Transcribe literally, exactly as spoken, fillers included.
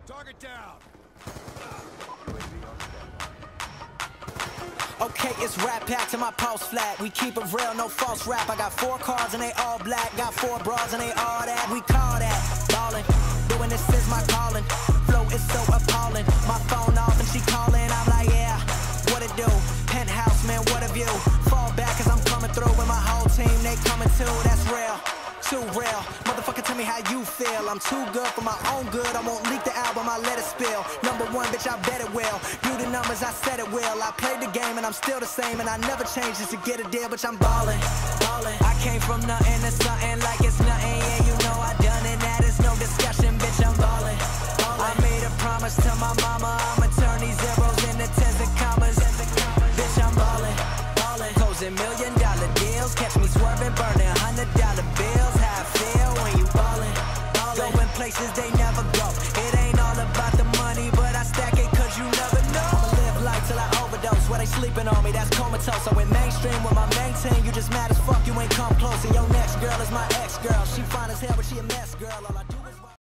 Target down. Okay, it's rap pack to my pulse flat. We keep it real, no false rap. I got four cars and they all black. Got four bras and they all that. We call that ballin'. Doing this is my calling. Flow is so appalling. My phone off and she calling. I'm like, yeah, what it do? Penthouse, man, what a view. Fall back cause I'm coming through with my whole team. They coming too, that's real. Too real. Motherfucker, tell me how you feel. I'm too good for my own good. I won't leak the album, I let it spill. Number one, bitch, I bet it will. Do the numbers, I said it will. I played the game and I'm still the same. And I never changed just to get a deal, bitch, I'm ballin', ballin'. I came from nothing to something like it's nothing. Yeah, you know I done it, that is no discussion, bitch, I'm ballin', ballin'. I made a promise to my mama, I'ma turn these zeros into tens and commas. Bitch, I'm ballin', ballin'. Closing million dollar deals, catch me swerving, burning hundred dollar bills. How I feel when you ballin', ballin'. Going places they never go. It ain't all about the money, but I stack it cause you never know. I'ma live life till I overdose. Where they sleeping on me, that's comatose. So in mainstream with my main team, you just mad as fuck, you ain't come close. And your next girl is my ex-girl. She fine as hell, but she a mess, girl. All I do